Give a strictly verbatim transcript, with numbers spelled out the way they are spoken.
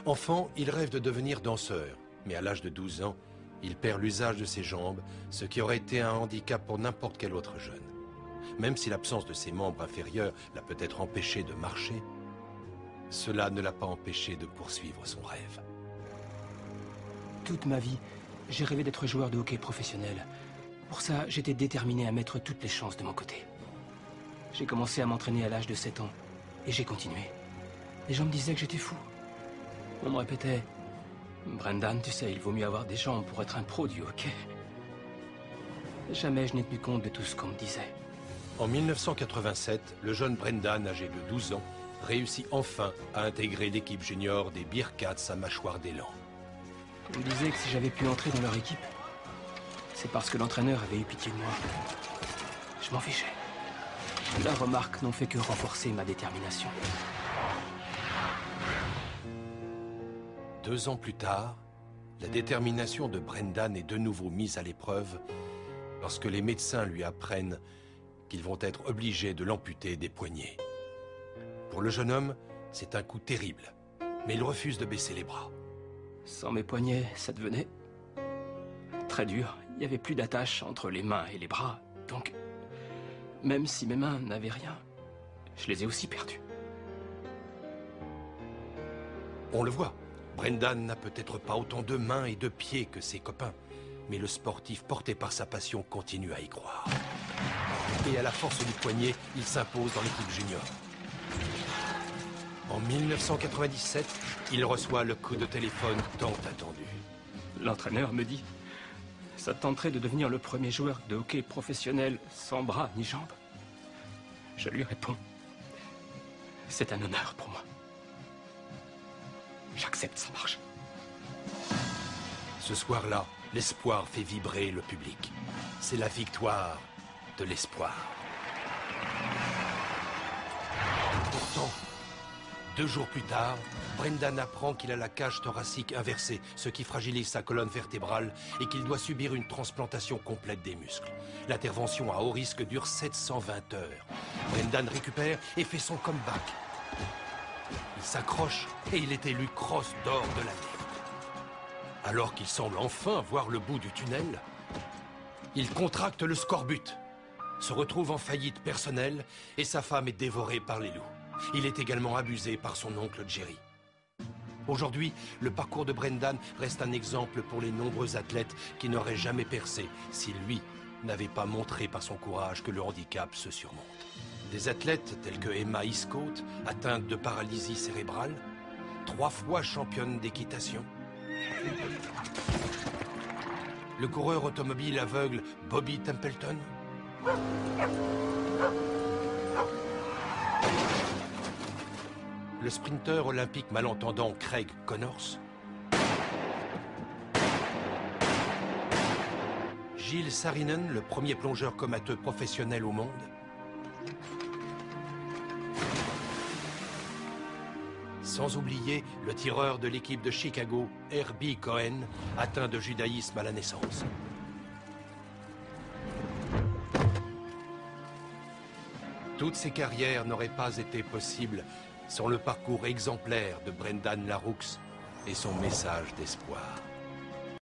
Enfant, il rêve de devenir danseur, mais à l'âge de douze ans, il perd l'usage de ses jambes, ce qui aurait été un handicap pour n'importe quel autre jeune. Même si l'absence de ses membres inférieurs l'a peut-être empêché de marcher, cela ne l'a pas empêché de poursuivre son rêve. Toute ma vie, j'ai rêvé d'être joueur de hockey professionnel. Pour ça, j'étais déterminé à mettre toutes les chances de mon côté. J'ai commencé à m'entraîner à l'âge de sept ans, et j'ai continué. Les gens me disaient que j'étais fou. On me répétait, « Brendan, tu sais, il vaut mieux avoir des jambes pour être un pro du hockey. » Jamais je n'ai tenu compte de tout ce qu'on me disait. En mille neuf cent quatre-vingt-sept, le jeune Brendan, âgé de douze ans, réussit enfin à intégrer l'équipe junior des Bearcats à mâchoire d'élan. On me disait que si j'avais pu entrer dans leur équipe, c'est parce que l'entraîneur avait eu pitié de moi. Je m'en fichais. Leurs remarques n'ont fait que renforcer ma détermination. Deux ans plus tard, la détermination de Brendan est de nouveau mise à l'épreuve lorsque les médecins lui apprennent qu'ils vont être obligés de l'amputer des poignets. Pour le jeune homme, c'est un coup terrible, mais il refuse de baisser les bras. Sans mes poignets, ça devenait très dur. Il n'y avait plus d'attache entre les mains et les bras, donc même si mes mains n'avaient rien, je les ai aussi perdues. On le voit, Brendan n'a peut-être pas autant de mains et de pieds que ses copains, mais le sportif porté par sa passion continue à y croire. Et à la force du poignet, il s'impose dans l'équipe junior. En mille neuf cent quatre-vingt-dix-sept, il reçoit le coup de téléphone tant attendu. L'entraîneur me dit, ça te tenterait de devenir le premier joueur de hockey professionnel sans bras ni jambes? Je lui réponds, c'est un honneur pour moi. J'accepte, ça marche. Ce soir-là, l'espoir fait vibrer le public. C'est la victoire de l'espoir. Pourtant, deux jours plus tard, Brendan apprend qu'il a la cage thoracique inversée, ce qui fragilise sa colonne vertébrale et qu'il doit subir une transplantation complète des muscles. L'intervention à haut risque dure sept cent vingt heures. Brendan récupère et fait son comeback. Il s'accroche et il est élu crosse d'or de l'année. Alors qu'il semble enfin voir le bout du tunnel, il contracte le scorbut, se retrouve en faillite personnelle et sa femme est dévorée par les loups. Il est également abusé par son oncle Jerry. Aujourd'hui, le parcours de Brendan reste un exemple pour les nombreux athlètes qui n'auraient jamais percé si lui n'avait pas montré par son courage que le handicap se surmonte. Des athlètes tels que Emma Eastcote, atteinte de paralysie cérébrale, trois fois championne d'équitation. Le coureur automobile aveugle Bobby Templeton. Le sprinteur olympique malentendant Craig Connors. Gilles Saarinen, le premier plongeur comateux professionnel au monde. Sans oublier le tireur de l'équipe de Chicago, Herbie Cohen, atteint de judaïsme à la naissance. Toutes ces carrières n'auraient pas été possibles sans le parcours exemplaire de Brendan Larroux et son message d'espoir.